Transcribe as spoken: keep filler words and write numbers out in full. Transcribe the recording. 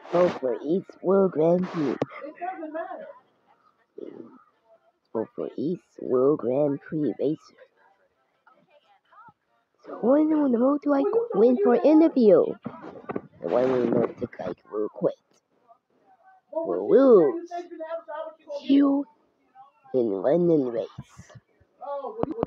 Vote for East World Grand Prix. Vote for East World Grand Prix racer. So one on the motorbike went for an interview. The one on the motorbike will quit. Will lose. You in London race.